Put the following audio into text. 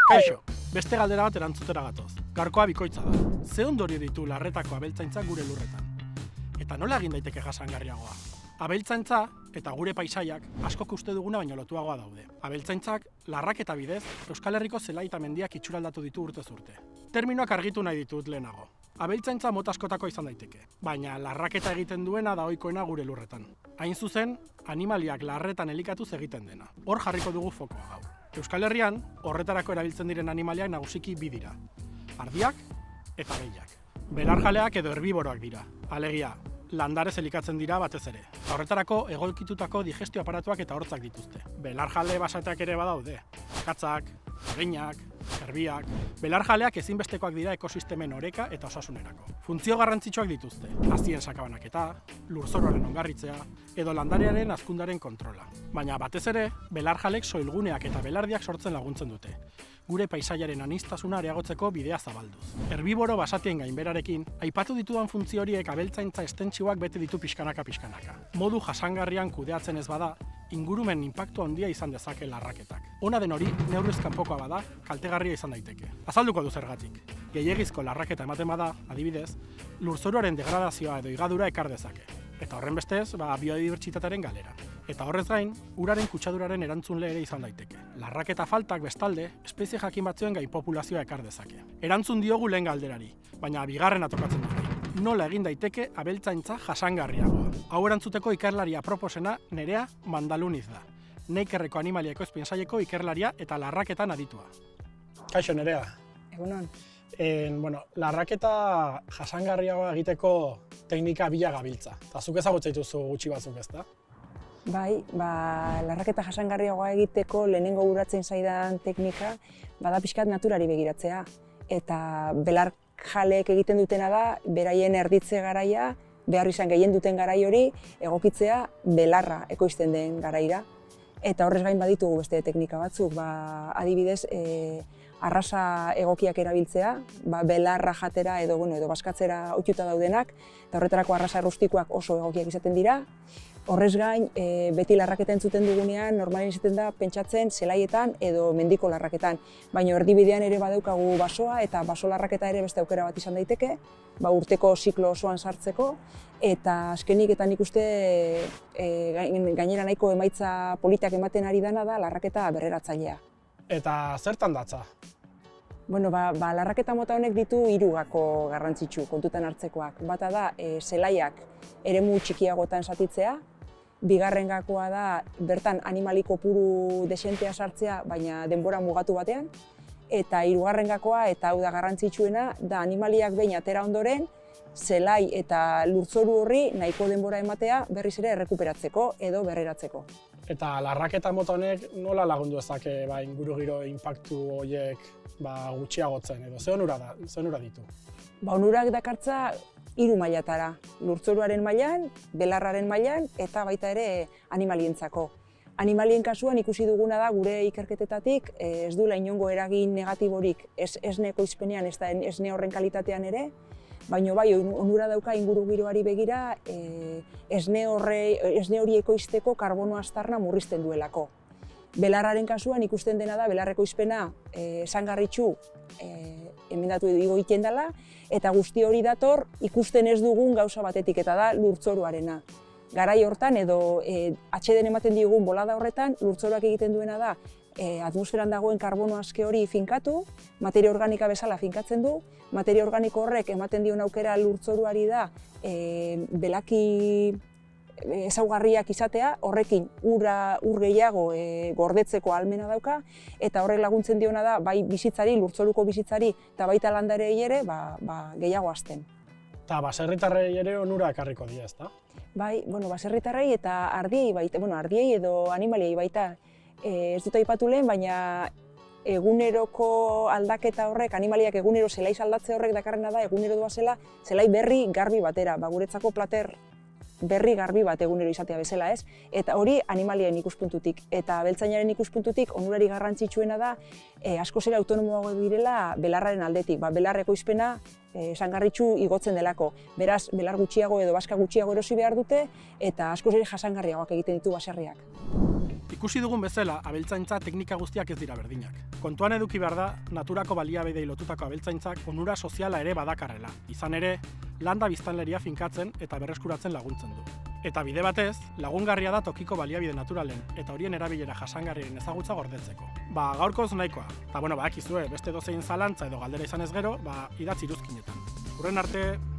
Kaixo, beste galdera bat erantzutera gatoz. Gaurkoa bikoitza da. Ze ondorio ditu larretako abeltzaintzak gure lurretan? Eta nola egin daiteke jasangarriagoa? Abeltzaintza eta gure paisaiak askok uste duguna baino lotuagoa daude. Abeltzaintzak larraketa bidez Euskal Herriko zelai eta mendiak itxuraldatu ditu urtez urte. Terminoak argitu nahi ditut lehenago. Abeltzaintza mota askotako izan daiteke, baina larraketa egiten duena da ohikoena gure lurretan. Hain zuzen, animaliak larretan elikatuz egiten dena. Hor jarriko dugu fokoa gaur. Euskal Herrian, horretarako erabiltzen diren animaliak nagusiki bi dira. Ardiak eta behiak. Belarjaleak edo herbiboroak dira. Alegia, landarez elikatzen dira batez ere. Horretarako egokitutako digestio aparatuak eta hortzak dituzte. Belarjale basateak ere badaude. Katzak, arginak, erbiak. Belarjaleak ezinbestekoak dira ekosistemen oreka eta osasunerako. Funtzio garrantzitsuak dituzte. Hazien sakabanaketa, lurzoruaren ongarritzea edo landarearen hazkundearen kontrola. Baina batez ere, belarjalek soilguneak eta belardiak sortzen laguntzen dute. Gure paisaiaren aniztasuna areagotzeko bidea zabalduz. Herbiboro basatien gainberarekin, aipatu ditudan funtzio horiek abeltzaintza estentsioak bete ditu pixkanaka. Modu jasangarrian kudeatzen ez bada, ingurumen inpaktu handia izan dezake larraketak. Ona den hori, neurriz kanpokoa bada, kaltegarria izan daiteke. Azalduko du zergatik. Gehiegizko larraketa ematen bada, adibidez, lurzoruaren degradazioa edo higadura ekar dezake. Eta horren bestez, biodibertsitatearen galera. Eta horrez gain, uraren kutsaduraren erantzunle ere izan daiteke. Larraketa faltak bestalde, espezie jakin batzuen gainpopulazioa ekar dezake. Erantzun diogu lehen galderari, baina bigarrena tokatzen dut. Nola egin daiteke abeltzaintza jasangarriagoa. Hau erantzuteko ikerlaria proposena Nerea Mandaluniz da. Neikerreko animalia ekoizpen saileko ikerlaria eta larraketan aditua. Kaixo, Nerea. Egunon. Larraketa jasangarriagoa egiteko teknika bila gabiltza. Eta zuk ezagutzen dituzu gutxi batzuk, ezta? Bai, larraketa jasangarriagoa egiteko lehenengo guratzen zaidan teknika bada pixkat naturari begiratzea. Eta belarjaleek egiten dutena da, beraien erditze garaia, behar izan gehien duten garai hori, egokitzea belarra ekoizten den garaira. Eta horrez gain baditugu beste teknika batzuk, adibidez, arrasa egokiak erabiltzea, belarra jatera edo baskatzera ohituta daudenak, eta horretarako arrasa errustikoak oso egokiak izaten dira. Horrez gain, beti larraketa entzuten dugunean, normalen izaten da pentsatzen zelaietan edo mendiko larraketan. Baina erdibidean ere badaukagu basoa eta baso larraketa ere beste aukera bat izan daiteke, urteko ziklo osoan sartzeko, eta azkenik eta nik uste gainera nahiko emaitza politak ematen ari dana da larraketa berreratzailea. Eta zertan datza? Larraketa mota honek ditu hiru gako garrantzitsu kontutan hartzekoak. Bata da, zelaiak eremu txikiagotan zatitzea. Bigarren gakoa da, bertan animali kopuru desentea sartzea, baina denbora mugatu batean. Eta hirugarren gakoa, eta hau da garrantzitsuena, da animaliak behin atera ondoren, zelai eta lurzoru horri nahiko denbora ematea berriz ere errekuperatzeko edo berreratzeko. Eta larraketa mota honek nola lagundu ezake ingurugiro inpaktu horiek gutxiagotzen edo ze onura ditu? Onurak dakartza hiru mailatara, lurzoruaren mailan, belarraren mailan eta baita ere animalientzako. Animalien kasuan ikusi duguna da gure ikerketetatik ez duela inongo eragin negatiborik ez esne ekoizpenean ez da esne horren kalitatean ere, baina bai onura dauka ingurugiroari begira esne hori ekoizteko karbono aztarna murrizten duelako. Belarraren kasuan ikusten dena da belar ekoizpena esangarritsu emendatu egiten dela eta guzti hori dator ikusten ez dugun gauza batetik eta da lurtzoruarena. Garai hortan edo atsedena ematen diogun bolada horretan lurtzoruak egiten duena da atmosferan dagoen karbono aske hori finkatu, materia organika bezala finkatzen du, materia organiko horrek ematen dion aukera lurtzoruari da belaki ezaugarriak izatea, horrekin ur gehiago gordetzeko ahalmena dauka, eta horrek laguntzen diona da bai bizitzari, lurtzoruko bizitzari eta baita landareei ere gehiago hazten. Eta baserritarrei ere onura ekarriko die, ezta? Bai, baserritarrei eta ardiei baita, ardiei edo animaliei baita. Ez dut aipatu lehen, baina eguneroko aldaketa horrek, animaliak egunero zelaiz aldatze horrek dakarrena da, egunero doazela zelai berri garbi batera, guretzako plater berri garbi bat egunero izatea bezala ez, eta hori animalien ikuspuntutik. Eta abeltzainaren ikuspuntutik onurari garrantzitsuena da askoz ere autonomoago direla belarraren aldetik. Belar ekoizpena esangarritsu igotzen delako. Beraz, belar gutxiago edo bazka gutxiago erosi behar dute eta askoz ere jasangarriagoak egiten ditu baserriak. Ikusi dugun bezala, abeltzaintza teknika guztiak ez dira berdinak. Kontuan eduki behar da, naturako baliabideei lotutako abeltzaintzak onura soziala ere badakarrela. Izan ere, landa biztanleria finkatzen eta berreskuratzen laguntzen du. Eta bide batez, lagungarria da tokiko baliabide naturalen eta horien erabilera jasangarriaren ezagutza gordetzeko. Gaurkoz nahikoa. Eta badakizue, beste dozein zalantza edo galdera izan ez gero, idatzi iruzkinetan. Hurren arte,